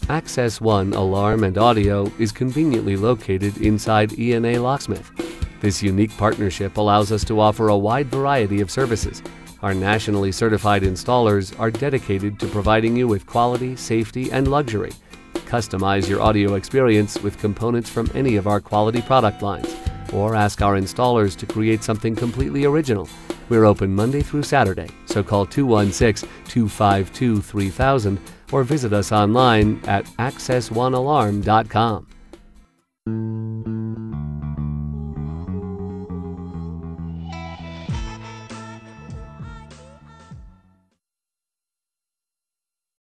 Access One Alarm and Audio is conveniently located inside E&A Locksmith. This unique partnership allows us to offer a wide variety of services. Our nationally certified installers are dedicated to providing you with quality, safety, and luxury. Customize your audio experience with components from any of our quality product lines, or ask our installers to create something completely original. We're open Monday through Saturday, so call 216-252-3000 or visit us online at accessonealarm.com.